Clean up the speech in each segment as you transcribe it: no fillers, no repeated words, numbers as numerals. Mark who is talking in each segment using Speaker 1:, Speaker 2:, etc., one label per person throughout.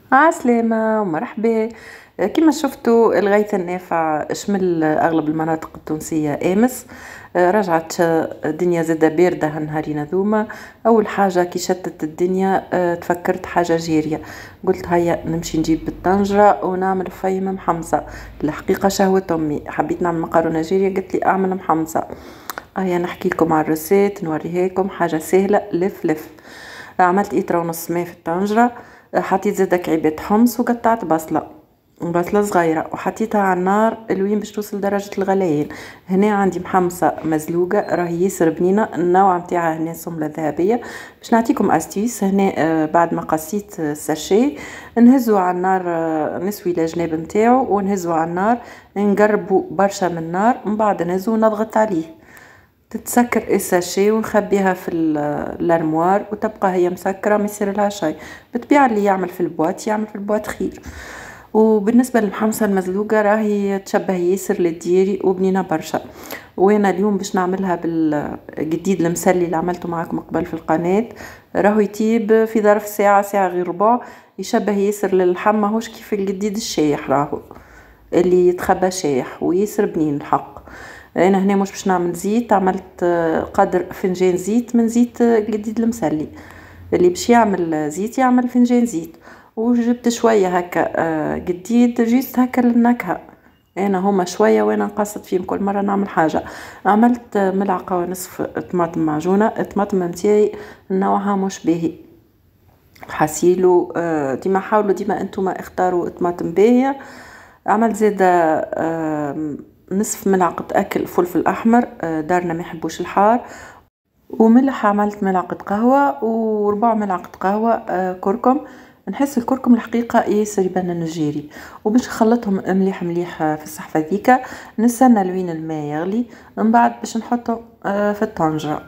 Speaker 1: عسلامة ومرحبا. كما شفتوا الغيث النافع شمل أغلب المناطق التونسية أمس. رجعت الدنيا زادة باردة هالنهارين ذوما. أول حاجة كي شتت الدنيا تفكرت حاجة جارية، قلت هيا نمشي نجيب بالطنجرة ونعمل فيم محمصة. الحقيقة شهوة أمي، حبيت نعمل مقارنة جارية قلت لي أعمل محمصة. هيا نحكي لكم على الرسيت نوريهاكم حاجة سهلة لف لف. عملت إطرة ونص ماء في الطنجرة، حطيت زيدا كعيبات حمص وقطعت بصلة صغيرة وحطيتها على النار الوين باش توصل درجة الغليان. هنا عندي محمصة مزلوقة راهي ياسر بنينة، النوع متاعها هنا سملة ذهبية. باش نعطيكم استيس هنا. بعد ما قصيت الساشي نهزو على النار، نسوي الجناب متاعو ونهزو على النار، نقربو برشا من النار، من بعد نهزو ونضغط عليه تتسكر الساشي ونخبيها في الارموار وتبقى هي مسكره ما يصير لها شيء. بالطبيعه اللي يعمل في البوات يعمل في البوات خير. وبالنسبه للمحمصه المزلوقه راهي تشبه ياسر للديري وبنينه برشا. وانا اليوم باش نعملها بالجديد المسلي اللي عملته معكم قبل في القناه. راهو يطيب في ظرف ساعه ساعه غير ربع، يشبه ياسر للحم ماهوش كيف الجديد الشايح، راهو اللي يتخبى شايح وياسر بنين الحق. انا هنا مش باش نعمل زيت، عملت قدر فنجان زيت من زيت جديد المسلي. اللي باش يعمل زيت يعمل فنجان زيت. وجبت شويه هكا جديد جيست هكا للنكهه. انا هما شويه وانا نقصت فيهم كل مره نعمل حاجه. عملت ملعقه ونصف طماطم معجونه. الطماطم نتاعي نوعها مش باهي، حسيلو ديما حاولوا ديما انتوما اختاروا طماطم باهيه. عملت زيادة نصف ملعقة أكل فلفل أحمر، دارنا ما يحبوش الحار. وملح عملت ملعقة قهوة وربع ملعقة قهوة كركم. نحس الكركم الحقيقة ياسر يبنن الجيري. وباش نخلطهم مليح مليح في الصحفة ذيكا. نستنى لوين الماء يغلي، من بعد باش نحطه في الطنجرة.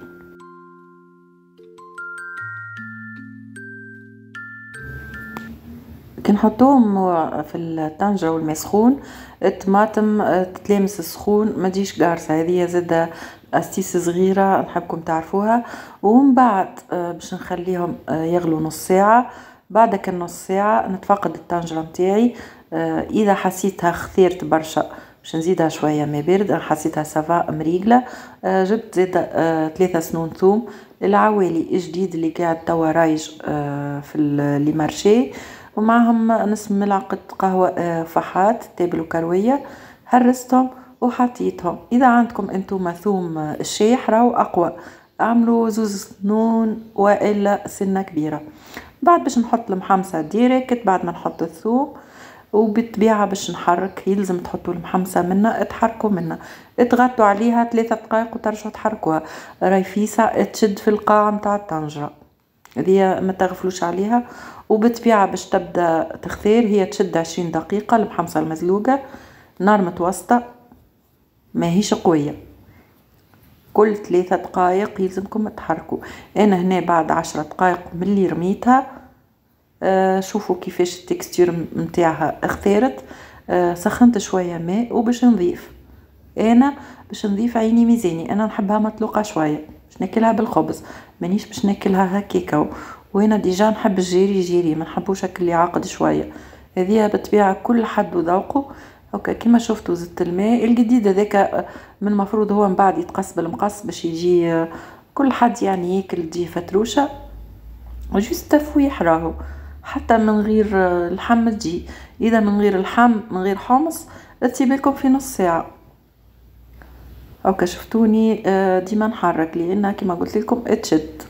Speaker 1: كي نحطوهم في الطنجرة والماء سخون، الطماطم تتلامس السخون ما تجيش قارصة. هذه زادة استيس صغيرة نحبكم تعرفوها. ومن بعد باش نخليهم يغلوا نص ساعة. بعد كالنص ساعة نتفقد الطنجرة متاعي. اذا حسيتها خثيرت برشا باش نزيدها شوية ماء بارد، حسيتها سافا مريقلة. جبت زادة 3 سنون ثوم العوالي جديد اللي قاعد توا رايج في لي مارشي، ومعهم نصف ملعقة قهوة فحات تابل وكروية. هرستهم وحطيتهم. إذا عندكم أنتم ثوم الشايح راهو أقوى، اعملوا 2 سنون وإلا سنة كبيرة. بعد باش نحط المحمصة ديريكت بعد ما نحط الثوم. وبالطبيعة باش نحرك يلزم تحطوا المحمصة منا، تحركوا منا، تغطوا عليها 3 دقائق وترجعوا تحركوها. راي فيسا تشد في القاع متاع الطنجرة، هذه ما تغفلوش عليها. وبالطبيعة باش تبدا تخثير هي تشد 20 دقيقة المحمصة المزلوقة، نار متوسطة ماهيش قوية. كل 3 دقائق يلزمكم تحركوا. انا هنا بعد 10 دقائق من اللي رميتها شوفوا كيفاش التكستير متاعها اختارت. سخنت شوية ماء وباش نضيف. انا باش نضيف عيني ميزاني، انا نحبها مطلوقة شوية باش ناكلها بالخبز، مانيش باش ناكلها هكاكا. وانا ديجا نحب الجيري جيري، ما نحبوش هكا اللي عاقد شويه. هذه بالطبيعه كل حد وذوقه. هكا كيما شفتوا زدت الماء الجديد هذاك، من المفروض هو من بعد يتقص بالمقص باش يجي كل حد يعني ياكل تجي فتروشه وجوست تفويح راهو. حتى من غير اللحم تجي، اذا من غير اللحم من غير حمص تسيبلكم في نص ساعه. هكا شفتوني ديما نحرك لان كما قلت لكم تشد.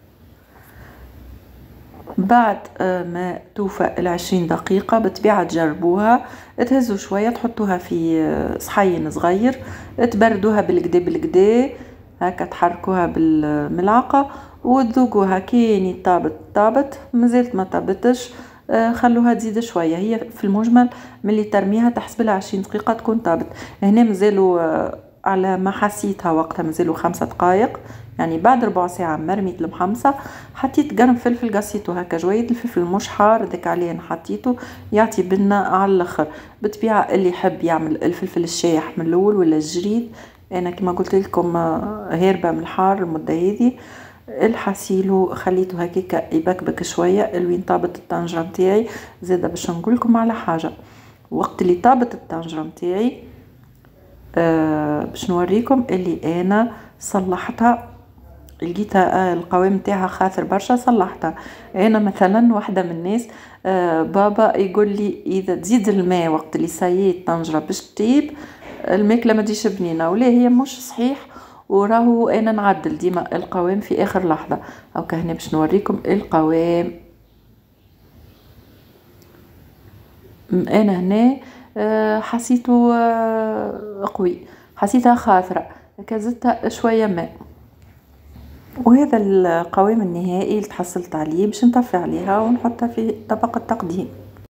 Speaker 1: بعد ما توفى 20 دقيقة بالطبيعة تجربوها، تهزوا شوية تحطوها في صحين صغير، تبردوها بالكدا بالكدا هكا، تحركوها بالملعقة وتذوقوها. كيني طابت مازالت ما طابتش خلوها تزيد شوية. هي في المجمل ملي ترميها تحسب لها 20 دقيقة تكون طابت. هنا مازالوا على ما حسيتها وقتها مازالوا 5 دقائق، يعني بعد ربع ساعة مرميت المحمصة. حطيت قرن فلفل قصيته هكا جويد، الفلفل مش حار ذاك عليه حطيته يعطي بنة على الاخر. بالطبيعة اللي يحب يعمل الفلفل الشايح من الاول ولا الجريد، انا كما قلت لكم هاربة من الحار المدة هذه. الحسيلو خليته هكاكا يبكبك شويه لوين طابت الطنجره نتاعي. زاده باش نقولكم على حاجه، وقت اللي طابت الطنجره نتاعي باش نوريكم اللي انا صلحتها، لقيتها القوام نتاعها خاطر برشا صلحتها. انا مثلا واحده من الناس بابا يقول لي اذا تزيد الماء وقت اللي سايي الطنجره باش تطيب الماكله ما تجيش بنينه، ولا هي مش صحيح، وراهو انا نعدل ديما القوام في اخر لحظه. او كهنا باش نوريكم القوام. انا هنا حسيته قوي، حسيتها خاثره، كزدتها شويه ماء. وهذا القوام النهائي اللي تحصلت عليه باش نطفي عليها ونحطها في طبق التقديم.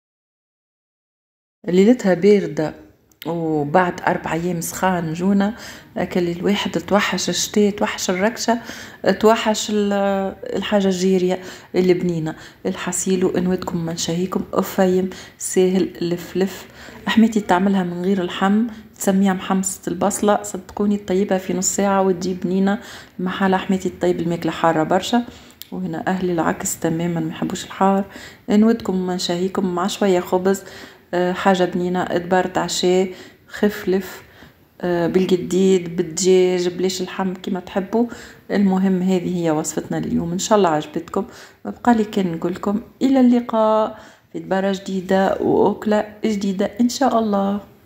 Speaker 1: ليلتها باردة وبعد 4 أيام سخان جونا، أكل الواحد توحش الشتاء، توحش الركشة، توحش الحاجة الجيرية اللي بنينة. الحسيلو انويتكم من شهيكم أفايم ساهل لف. حميتي تعملها من غير الحم، تسميها محمصة البصلة، صدقوني تطيبها في نص ساعة وتجيب بنينة. محالة حميتي تطيب الماكلة حارة برشا، وهنا أهلي العكس تماما ما يحبوش الحار. انويتكم من شهيكم مع شوية خبز، حاجة بنينة تبارت عشاء خفلف بالجديد بالدجاج بلاش اللحم كما تحبوا. المهم هذه هي وصفتنا اليوم، ان شاء الله عجبتكم. بقى لي كان نقولكم الى اللقاء في دبارة جديدة واكلة جديدة ان شاء الله.